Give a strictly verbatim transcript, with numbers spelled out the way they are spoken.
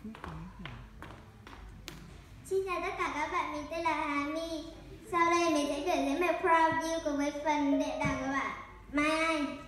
Xin chào tất cả các bạn, mình tên là Hà My. Sau đây mình sẽ biểu diễn bài Proud You cùng với phần đệm đàn của bạn Mai Anh.